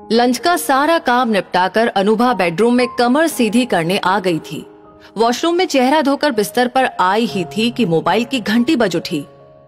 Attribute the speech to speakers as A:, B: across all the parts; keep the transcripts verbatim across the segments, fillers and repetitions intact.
A: Lunch का सारा काम निपटाकर अनुभा बेडरूम में कमर सीधी करने आ गई थी। वॉशरूम में चेहरा धोकर बिस्तर पर आई ही थी कि मोबाइल की घंटी बज उठी।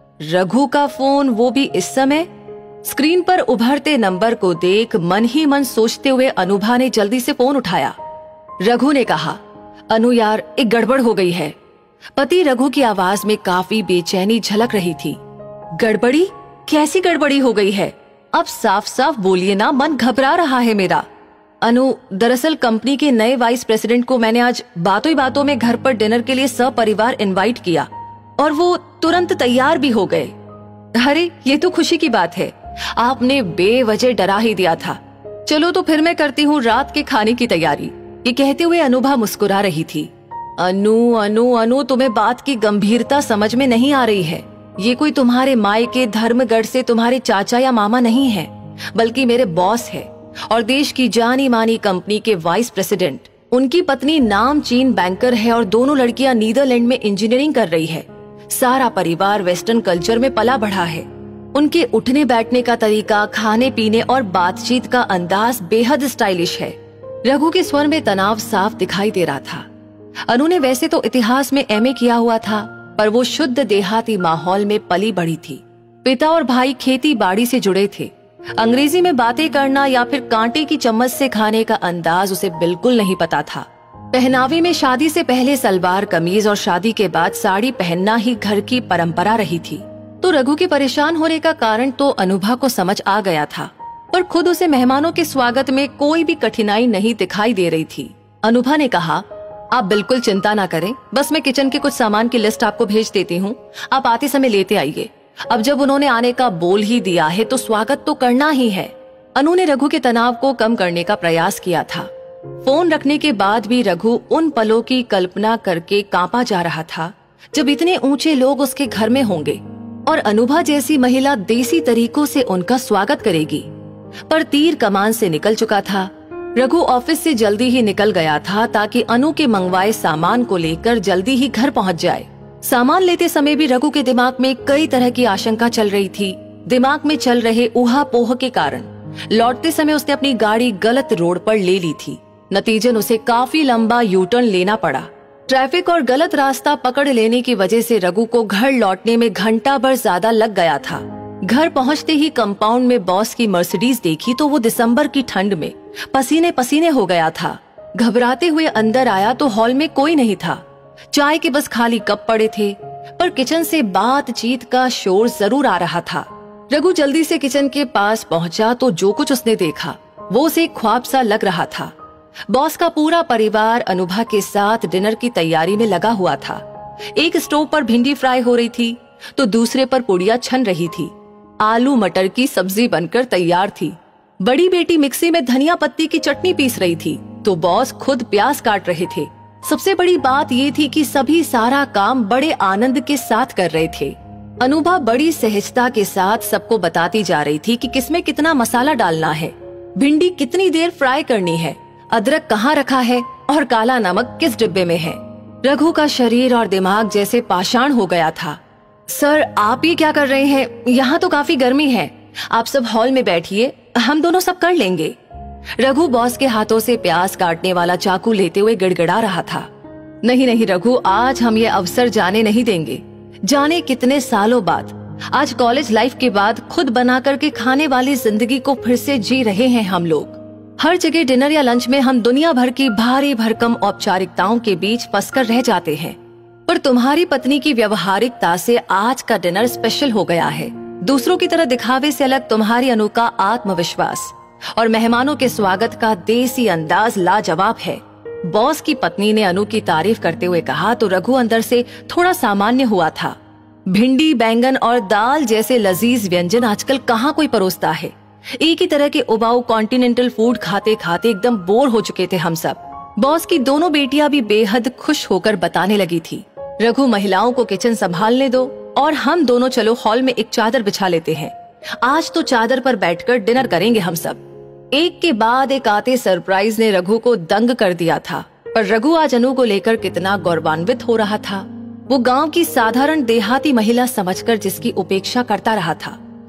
A: रघु का फोन, वो भी इस समय। स्क्रीन पर उभरते नंबर को देख मन ही मन सोचते हुए अनुभा ने जल्दी से फोन उठाया। रघु ने कहा, अनु यार, एक गड़बड़ हो गई है। पति रघु की आवाज में काफी बेचैनी झलक रही थी। गड़बड़ी? कैसी गड़बड़ी हो गई है? अब साफ साफ बोलिए ना, मन घबरा रहा है मेरा। अनु, दरअसल कंपनी के नए वाइस प्रेसिडेंट को मैंने आज बातों ही बातों में घर पर डिनर के लिए सपरिवार इनवाइट किया और वो तुरंत तैयार भी हो गए। अरे ये तो खुशी की बात है, आपने बेवजह डरा ही दिया था। चलो तो फिर मैं करती हूँ रात के खाने की तैयारी। ये कहते हुए अनुभा मुस्कुरा रही थी। अनु अनु अनु तुम्हें बात की गंभीरता समझ में नहीं आ रही है। ये कोई तुम्हारे मायके धर्मगढ़ से तुम्हारे चाचा या मामा नहीं है, बल्कि मेरे बॉस है और देश की जानी मानी कंपनी के वाइस प्रेसिडेंट। उनकी पत्नी नामचीन बैंकर है और दोनों लड़कियां नीदरलैंड में इंजीनियरिंग कर रही है। सारा परिवार वेस्टर्न कल्चर में पला बढ़ा है। उनके उठने बैठने का तरीका, खाने पीने और बातचीत का अंदाज बेहद स्टाइलिश है। रघु के स्वर में तनाव साफ दिखाई दे रहा था। अनु ने वैसे तो इतिहास में एमए किया हुआ था, पर वो शुद्ध देहाती माहौल में पली बढ़ी थी। पिता और भाई खेती बाड़ी से जुड़े थे। अंग्रेजी में बातें करना या फिर कांटे की चम्मच से खाने का अंदाज उसे बिल्कुल नहीं पता था। पहनावे में शादी से पहले सलवार कमीज और शादी के बाद साड़ी पहनना ही घर की परंपरा रही थी। तो रघु के परेशान होने का कारण तो अनुभा को समझ आ गया था, पर खुद उसे मेहमानों के स्वागत में कोई भी कठिनाई नहीं दिखाई दे रही थी। अनुभा ने कहा, आप बिल्कुल चिंता ना करें, बस मैं किचन के कुछ सामान की लिस्ट आपको भेज देती हूँ, आप आते समय लेते आइए। अब जब उन्होंने आने का बोल ही दिया है तो स्वागत तो करना ही है। अनु ने रघु के तनाव को कम करने का प्रयास किया था। फोन रखने के बाद भी रघु उन पलों की कल्पना करके कांपा जा रहा था जब इतने ऊंचे लोग उसके घर में होंगे और अनुभा जैसी महिला देसी तरीकों से उनका स्वागत करेगी। पर तीर कमान से निकल चुका था। रघु ऑफिस से जल्दी ही निकल गया था ताकि अनु के मंगवाए सामान को लेकर जल्दी ही घर पहुंच जाए। सामान लेते समय भी रघु के दिमाग में कई तरह की आशंका चल रही थी। दिमाग में चल रहे ऊहापोह के कारण लौटते समय उसने अपनी गाड़ी गलत रोड पर ले ली थी। नतीजन उसे काफी लंबा यू टर्न लेना पड़ा। ट्रैफिक और गलत रास्ता पकड़ लेने की वजह से रघु को घर लौटने में घंटा भर ज्यादा लग गया था। घर पहुंचते ही कंपाउंड में बॉस की मर्सिडीज देखी तो वो दिसंबर की ठंड में पसीने पसीने हो गया था। घबराते हुए अंदर आया तो हॉल में कोई नहीं था। चाय के बस खाली कप पड़े थे, पर किचन से बातचीत का शोर जरूर आ रहा था। रघु जल्दी से किचन के पास पहुंचा तो जो कुछ उसने देखा वो उसे ख्वाब सा लग रहा था। बॉस का पूरा परिवार अनुभा के साथ डिनर की तैयारी में लगा हुआ था। एक स्टोव पर भिंडी फ्राई हो रही थी तो दूसरे पर पुड़िया छन रही थी। आलू मटर की सब्जी बनकर तैयार थी। बड़ी बेटी मिक्सी में धनिया पत्ती की चटनी पीस रही थी तो बॉस खुद प्याज काट रहे थे। सबसे बड़ी बात ये थी कि सभी सारा काम बड़े आनंद के साथ कर रहे थे। अनुभा बड़ी सहजता के साथ सबको बताती जा रही थी कि किसमें कितना मसाला डालना है, भिंडी कितनी देर फ्राई करनी है, अदरक कहाँ रखा है और काला नमक किस डिब्बे में है। रघु का शरीर और दिमाग जैसे पाषाण हो गया था। सर, आप ये क्या कर रहे हैं? यहाँ तो काफी गर्मी है, आप सब हॉल में बैठिए, हम दोनों सब कर लेंगे। रघु बॉस के हाथों से प्याज काटने वाला चाकू लेते हुए गिड़गिड़ा रहा था। नहीं नहीं रघु, आज हम ये अवसर जाने नहीं देंगे। जाने कितने सालों बाद आज कॉलेज लाइफ के बाद खुद बना करके खाने वाली जिंदगी को फिर से जी रहे हैं हम लोग। हर जगह डिनर या लंच में हम दुनिया भर की भारी भरकम औपचारिकताओं के बीच फंसकर रह जाते हैं, पर तुम्हारी पत्नी की व्यवहारिकता से आज का डिनर स्पेशल हो गया है। दूसरों की तरह दिखावे से अलग तुम्हारी अनु का आत्मविश्वास और मेहमानों के स्वागत का देसी अंदाज लाजवाब है। बॉस की पत्नी ने अनु की तारीफ करते हुए कहा तो रघु अंदर से थोड़ा सामान्य हुआ था। भिंडी, बैंगन और दाल जैसे लजीज व्यंजन आजकल कहाँ कोई परोसता है। एक ही तरह के उबाऊ कॉन्टिनेंटल फूड खाते खाते एकदम बोर हो चुके थे हम सब। बॉस की दोनों बेटियां भी बेहद खुश होकर बताने लगी थी, रघु महिलाओं को किचन संभालने दो और हम दोनों चलो हॉल में एक चादर बिछा लेते हैं। आज तो चादर पर बैठकर डिनर करेंगे हम सब। एक के बाद एक आते सरप्राइज ने रघु को दंग कर दिया था, पर रघु आज अनु को लेकर कितना गौरवान्वित हो रहा था। वो गांव की साधारण देहाती महिला समझकर जिसकी उपेक्षा करता रहा था,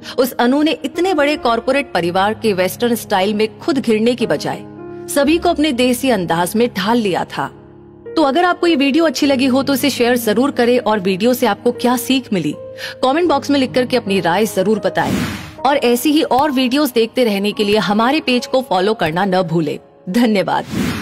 A: उस अनु ने इतने बड़े कॉर्पोरेट परिवार के वेस्टर्न स्टाइल में खुद घिरने की बजाय सभी को अपने देसी अंदाज में ढाल लिया था। तो अगर आपको ये वीडियो अच्छी लगी हो तो इसे शेयर जरूर करें और वीडियो से आपको क्या सीख मिली कमेंट बॉक्स में लिख करके अपनी राय जरूर बताएं। और ऐसी ही और वीडियोस देखते रहने के लिए हमारे पेज को फॉलो करना न भूलें। धन्यवाद।